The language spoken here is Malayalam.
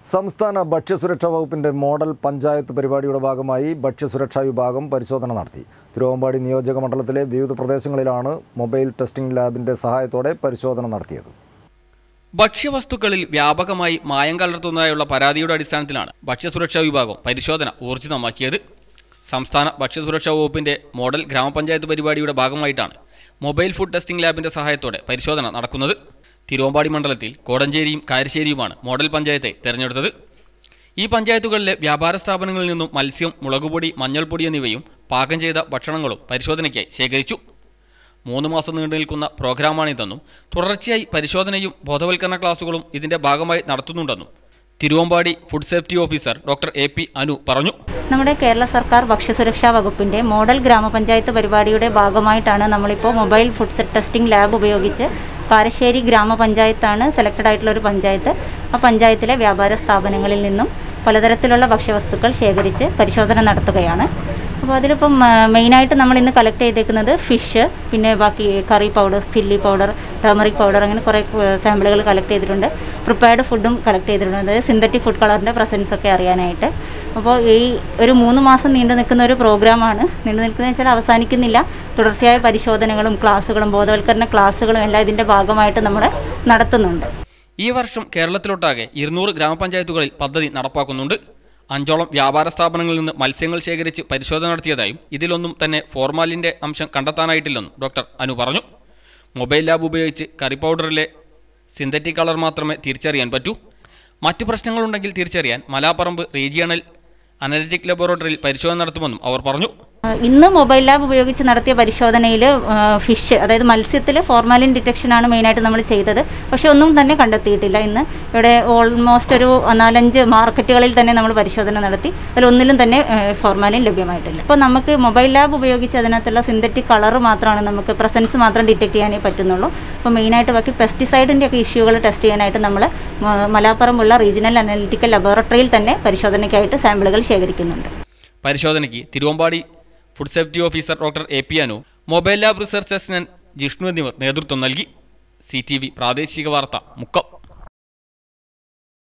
സംസ്ഥാന ഭക്ഷ്യസുരക്ഷാ വകുപ്പിന്റെ മോഡൽ പഞ്ചായത്ത് പരിപാടിയുടെ ഭാഗമായി ഭക്ഷ്യസുരക്ഷാ വിഭാഗം പരിശോധന നടത്തി. തിരുവമ്പാടി നിയോജക മണ്ഡലത്തിലെ വിവിധ പ്രദേശങ്ങളിലാണ് മൊബൈൽ ടെസ്റ്റിംഗ് ലാബിന്റെ സഹായത്തോടെ പരിശോധന നടത്തിയത്. ഭക്ഷ്യവസ്തുക്കളിൽ വ്യാപകമായി മായം കലർത്തുന്നതായുള്ള പരാതിയുടെ അടിസ്ഥാനത്തിലാണ് ഭക്ഷ്യസുരക്ഷാ വിഭാഗം പരിശോധന ഊർജിതമാക്കിയത്. സംസ്ഥാന ഭക്ഷ്യസുരക്ഷാ വകുപ്പിന്റെ മോഡൽ ഗ്രാമപഞ്ചായത്ത് പരിപാടിയുടെ ഭാഗമായിട്ടാണ് മൊബൈൽ ഫുഡ് ടെസ്റ്റിംഗ് ലാബിന്റെ സഹായത്തോടെ പരിശോധന നടക്കുന്നത്. തിരുവമ്പാടി മണ്ഡലത്തിൽ കോടഞ്ചേരിയും കാരശ്ശേരിയുമാണ് മോഡൽ പഞ്ചായത്തെ തെരഞ്ഞെടുത്തത്. ഈ പഞ്ചായത്തുകളിലെ വ്യാപാര സ്ഥാപനങ്ങളിൽ നിന്നും മത്സ്യം, മുളകുപൊടി, മഞ്ഞൾപ്പൊടി എന്നിവയും പാകം ചെയ്ത ഭക്ഷണങ്ങളും പരിശോധനയ്ക്കായി ശേഖരിച്ചു. 3 മാസം നീണ്ടു നിൽക്കുന്ന പ്രോഗ്രാമാണിതെന്നും തുടർച്ചയായി പരിശോധനയും ബോധവൽക്കരണ ക്ലാസുകളും ഇതിന്റെ ഭാഗമായി നടത്തുന്നുണ്ടെന്നും Thiruvambady food safety officer doctor AP Anu പറഞ്ഞു. നമ്മുടെ കേരള സർക്കാർ ഭക്ഷ്യസുരക്ഷാ വകുപ്പിന്റെ മോഡൽ ഗ്രാമപഞ്ചായത്ത് പരിപാടിയുടെ ഭാഗമായിട്ടാണ് നമ്മളിപ്പോൾ മൊബൈൽ ഫുഡ് ടെസ്റ്റിംഗ് ലാബ് ഉപയോഗിച്ച് കാരശ്ശേരി ഗ്രാമപഞ്ചായത്താണ് സെലക്റ്റഡ് ആയിട്ടുള്ള ഒരു പഞ്ചായത്ത്. ആ പഞ്ചായത്തിലെ വ്യാപാര സ്ഥാപനങ്ങളിൽ നിന്നും പലതരത്തിലുള്ള ഭക്ഷ്യവസ്തുക്കൾ ശേഖരിച്ച് പരിശോധന നടത്തുകയാണ്. അപ്പോൾ അതിലിപ്പം മെയിനായിട്ട് നമ്മൾ ഇന്ന് കളക്ട് ചെയ്തേക്കുന്നത് ഫിഷ്, പിന്നെ ബാക്കി curry powder, chilli powder, turmeric powder, അങ്ങനെ കുറേ സാമ്പിളുകൾ കളക്ട് ചെയ്തിട്ടുണ്ട്. പ്രിപ്പയർഡ് ഫുഡും കളക്ട് ചെയ്തിട്ടുണ്ട്, അതായത് സിന്തറ്റിക് ഫുഡ് കളറിൻ്റെ പ്രസൻസ് ഒക്കെ അറിയാനായിട്ട്. അപ്പോൾ ഈ ഒരു 3 മാസം നീണ്ടു നിൽക്കുന്ന ഒരു പ്രോഗ്രാമാണ്. നീണ്ടു നിൽക്കുന്നത് വെച്ചാൽ അവസാനിക്കുന്നില്ല. തുടർച്ചയായ പരിശോധനകളും ക്ലാസ്സുകളും ബോധവൽക്കരണ ക്ലാസ്സുകളും എല്ലാം ഇതിൻ്റെ ഭാഗമായിട്ട് നമ്മൾ നടത്തുന്നുണ്ട്. ഈ വർഷം കേരളത്തിലൊട്ടാകെ 200 ഗ്രാമപഞ്ചായത്തുകളിൽ പദ്ധതി നടപ്പാക്കുന്നുണ്ട്. 5ഓളം വ്യാപാര സ്ഥാപനങ്ങളിൽ നിന്ന് മത്സ്യങ്ങൾ ശേഖരിച്ച് പരിശോധന നടത്തിയതായും ഇതിലൊന്നും തന്നെ ഫോർമാലിൻ്റെ അംശം കണ്ടെത്താനായിട്ടില്ലെന്നും ഡോക്ടർ അനു പറഞ്ഞു. മൊബൈൽ ലാബ് ഉപയോഗിച്ച് കറി പൗഡറിലെ സിന്തറ്റിക് കളർ മാത്രമേ തിരിച്ചറിയാൻ പറ്റൂ. മറ്റു പ്രശ്നങ്ങളുണ്ടെങ്കിൽ തിരിച്ചറിയാൻ മലാപ്പറമ്പ് റീജിയണൽ അനലിറ്റിക് ലബോറട്ടറിയിൽ പരിശോധന നടത്തുമെന്നും അവർ പറഞ്ഞു. ഇന്ന് മൊബൈൽ ലാബ് ഉപയോഗിച്ച് നടത്തിയ പരിശോധനയിൽ ഫിഷ്, അതായത് മത്സ്യത്തിൽ ഫോർമാലിൻ ഡിറ്റക്ഷനാണ് മെയിനായിട്ട് നമ്മൾ ചെയ്തത്. പക്ഷേ ഒന്നും തന്നെ കണ്ടെത്തിയിട്ടില്ല. ഇന്ന് ഇവിടെ ഓൾമോസ്റ്റ് ഒരു 4-5 മാർക്കറ്റുകളിൽ തന്നെ നമ്മൾ പരിശോധന നടത്തി. അതിലൊന്നിലും തന്നെ ഫോർമാലിൻ ലഭ്യമായിട്ടില്ല. ഇപ്പോൾ നമുക്ക് മൊബൈൽ ലാബ് ഉപയോഗിച്ച് അതിനകത്തുള്ള സിന്തറ്റിക് കളർ മാത്രമാണ് നമുക്ക് പ്രസൻസ് മാത്രം ഡിറ്റക്ട് ചെയ്യാനേ പറ്റുന്നുള്ളൂ. അപ്പോൾ മെയിനായിട്ട് ബാക്കി പെസ്റ്റിസൈഡിൻ്റെ ഒക്കെ ഇഷ്യൂകൾ ടെസ്റ്റ് ചെയ്യാനായിട്ട് നമ്മൾ മലാപ്പുറമുള്ള റീജിയണൽ അനലിറ്റിക്കൽ ലബോറട്ടറിയിൽ തന്നെ പരിശോധനയ്ക്കായിട്ട് സാമ്പിളുകൾ ശേഖരിക്കുന്നുണ്ട്. പരിശോധനയ്ക്ക് Thiruvambady food safety officer doctor AP Anu, mobile lab research assistant Jishnu എന്നിവർ നേതൃത്വം നൽകി. CTV പ്രാദേശിക വാർത്ത മുക്കം.